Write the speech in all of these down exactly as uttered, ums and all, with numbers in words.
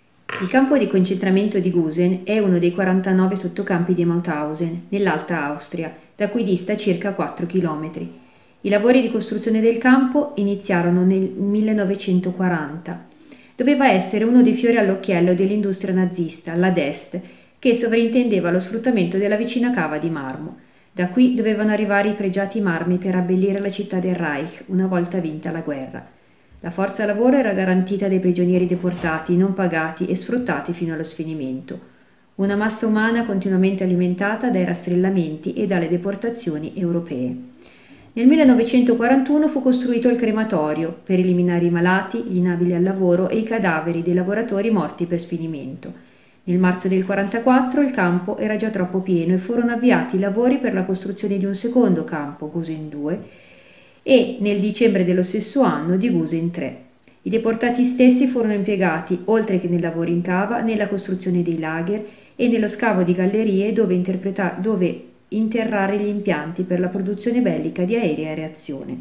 Il campo di concentramento di Gusen è uno dei quarantanove sottocampi di Mauthausen, nell'Alta Austria, da cui dista circa quattro chilometri. I lavori di costruzione del campo iniziarono nel millenovecentoquaranta. Doveva essere uno dei fiori all'occhiello dell'industria nazista, la Dest, che sovrintendeva lo sfruttamento della vicina cava di marmo. Da qui dovevano arrivare i pregiati marmi per abbellire la città del Reich, una volta vinta la guerra. La forza lavoro era garantita dai prigionieri deportati, non pagati e sfruttati fino allo sfinimento. Una massa umana continuamente alimentata dai rastrellamenti e dalle deportazioni europee. Nel millenovecentoquarantuno fu costruito il crematorio per eliminare i malati, gli inabili al lavoro e i cadaveri dei lavoratori morti per sfinimento. Nel marzo del millenovecentoquarantaquattro il campo era già troppo pieno e furono avviati i lavori per la costruzione di un secondo campo, Gusen due, e nel dicembre dello stesso anno di Gusen tre. I deportati stessi furono impiegati, oltre che nei lavori in cava, nella costruzione dei lager e nello scavo di gallerie dove, dove interrare gli impianti per la produzione bellica di aerei a reazione.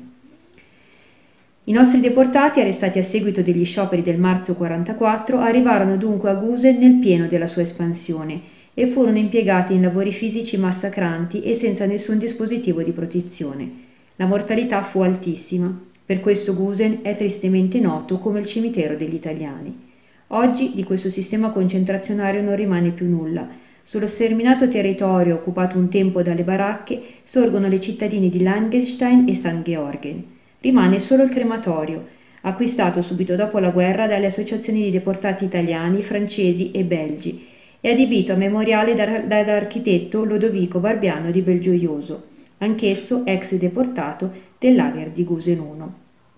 I nostri deportati, arrestati a seguito degli scioperi del marzo millenovecentoquarantaquattro, arrivarono dunque a Gusen nel pieno della sua espansione e furono impiegati in lavori fisici massacranti e senza nessun dispositivo di protezione. La mortalità fu altissima, per questo Gusen è tristemente noto come il cimitero degli italiani. Oggi di questo sistema concentrazionario non rimane più nulla. Sullo sterminato territorio occupato un tempo dalle baracche sorgono le cittadine di Langenstein e Sankt Georgen. Rimane solo il crematorio, acquistato subito dopo la guerra dalle associazioni di deportati italiani, francesi e belgi, e adibito a memoriale dall'architetto Lodovico Barbiano di Belgioioso, anch'esso ex deportato del lager di Gusen uno.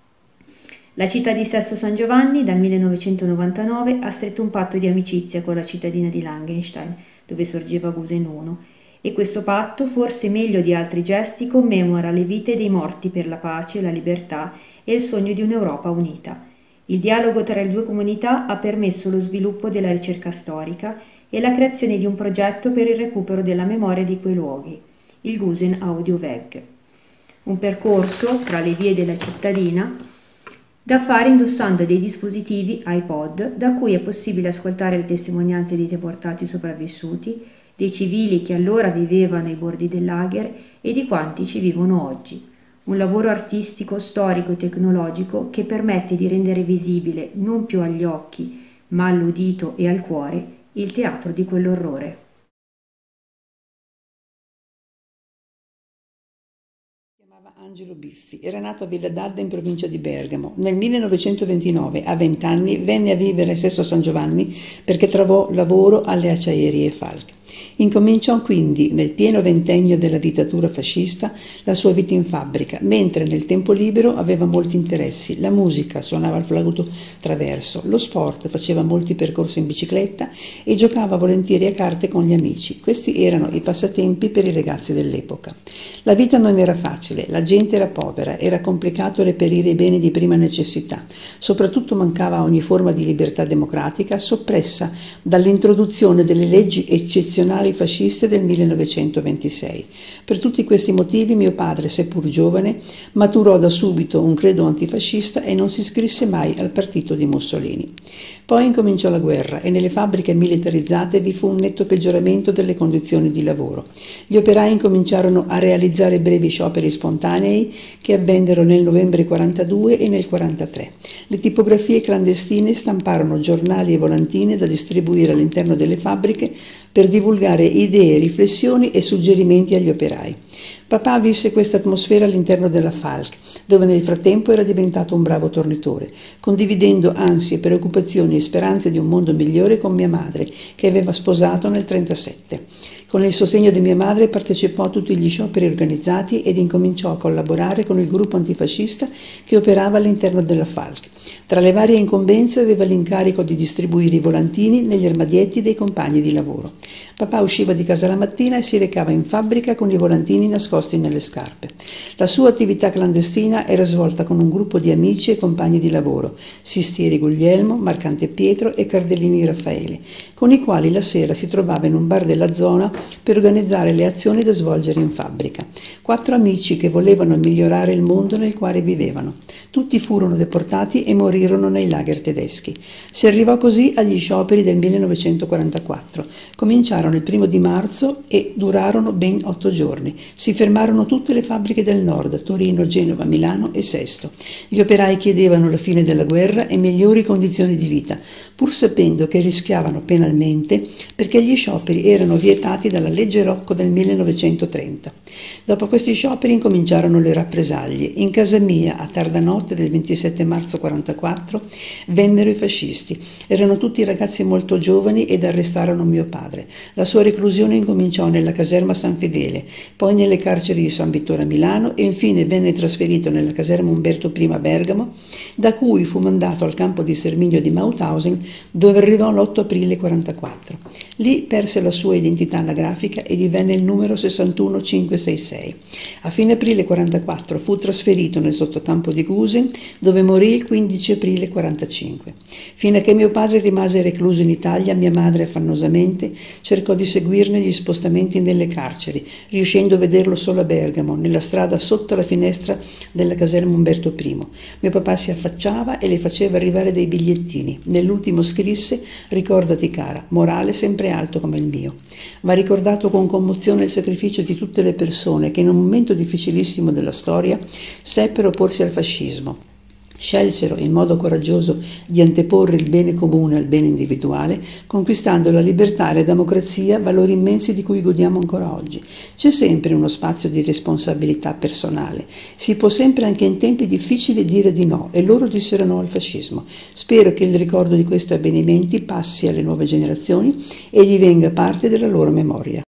La città di Sesto San Giovanni dal millenovecentonovantanove ha stretto un patto di amicizia con la cittadina di Langenstein, dove sorgeva Gusen uno, e questo patto, forse meglio di altri gesti, commemora le vite dei morti per la pace, la libertà e il sogno di un'Europa unita. Il dialogo tra le due comunità ha permesso lo sviluppo della ricerca storica e la creazione di un progetto per il recupero della memoria di quei luoghi, il Gusen Audioweg, un percorso tra le vie della cittadina da fare indossando dei dispositivi iPod da cui è possibile ascoltare le testimonianze dei deportati sopravvissuti, dei civili che allora vivevano ai bordi del lager e di quanti ci vivono oggi. Un lavoro artistico, storico e tecnologico che permette di rendere visibile, non più agli occhi, ma all'udito e al cuore, il teatro di quell'orrore. Angelo Biffi era nato a Villa d'Adda in provincia di Bergamo. Nel millenovecentoventinove, a venti anni, venne a vivere a Sesto San Giovanni perché trovò lavoro alle acciaierie Falck. Incominciò quindi, nel pieno ventennio della dittatura fascista, la sua vita in fabbrica, mentre nel tempo libero aveva molti interessi. La musica, suonava il flauto traverso, lo sport, faceva molti percorsi in bicicletta e giocava volentieri a carte con gli amici. Questi erano i passatempi per i ragazzi dell'epoca. La vita non era facile, la gente era povera, era complicato reperire i beni di prima necessità, soprattutto mancava ogni forma di libertà democratica soppressa dall'introduzione delle leggi eccezionali fasciste del millenovecentoventisei. Per tutti questi motivi mio padre, seppur giovane, maturò da subito un credo antifascista e non si iscrisse mai al partito di Mussolini. Poi incominciò la guerra e nelle fabbriche militarizzate vi fu un netto peggioramento delle condizioni di lavoro. Gli operai incominciarono a realizzare brevi scioperi spontanei che avvennero nel novembre quarantadue e nel quarantatré. Le tipografie clandestine stamparono giornali e volantine da distribuire all'interno delle fabbriche per divulgare idee, riflessioni e suggerimenti agli operai. Papà visse questa atmosfera all'interno della Falck, dove nel frattempo era diventato un bravo tornitore, condividendo ansie, preoccupazioni e speranze di un mondo migliore con mia madre, che aveva sposato nel trentasette. Con il sostegno di mia madre partecipò a tutti gli scioperi organizzati ed incominciò a collaborare con il gruppo antifascista che operava all'interno della Falck. Tra le varie incombenze aveva l'incarico di distribuire i volantini negli armadietti dei compagni di lavoro. Papà usciva di casa la mattina e si recava in fabbrica con i volantini nascosti nascosti nelle scarpe. La sua attività clandestina era svolta con un gruppo di amici e compagni di lavoro, Sistieri Guglielmo, Marcante Pietro e Cardellini Raffaele, con i quali la sera si trovava in un bar della zona per organizzare le azioni da svolgere in fabbrica. Quattro amici che volevano migliorare il mondo nel quale vivevano. Tutti furono deportati e morirono nei lager tedeschi. Si arrivò così agli scioperi del millenovecentoquarantaquattro. Cominciarono il primo di marzo e durarono ben otto giorni. Si fermarono tutte le fabbriche del nord, Torino, Genova, Milano e Sesto. Gli operai chiedevano la fine della guerra e migliori condizioni di vita, pur sapendo che rischiavano penalmente perché gli scioperi erano vietati dalla legge Rocco del millenovecentotrenta. Dopo questi scioperi incominciarono le rappresaglie. In casa mia, a tarda notte del ventisette marzo quarantaquattro, vennero i fascisti. Erano tutti ragazzi molto giovani ed arrestarono mio padre. La sua reclusione incominciò nella caserma San Fedele, poi nelle carceri di San Vittore a Milano e infine venne trasferito nella caserma Umberto I a Bergamo, da cui fu mandato al campo di sterminio di Mauthausen, dove arrivò l'otto aprile quarantaquattro. Lì perse la sua identità anagrafica e divenne il numero sessantuno cinquecentosessantasei. A fine aprile quarantaquattro fu trasferito nel sottocampo di Gusen, dove morì il quindici aprile quarantacinque. Fino a che mio padre rimase recluso in Italia, mia madre affannosamente cercò di seguirne gli spostamenti nelle carceri, riuscendo a vederlo solo a Bergamo, nella strada sotto la finestra della caserma Umberto I. Mio papà si affacciava e le faceva arrivare dei bigliettini. Nell'ultimo scrisse: «Ricordati cara, morale sempre alto come il mio». Va ricordato con commozione il sacrificio di tutte le persone che in un momento difficilissimo della storia seppero opporsi al fascismo. Scelsero in modo coraggioso di anteporre il bene comune al bene individuale, conquistando la libertà e la democrazia, valori immensi di cui godiamo ancora oggi. C'è sempre uno spazio di responsabilità personale. Si può sempre anche in tempi difficili dire di no, e loro dissero no al fascismo. Spero che il ricordo di questi avvenimenti passi alle nuove generazioni e divenga parte della loro memoria.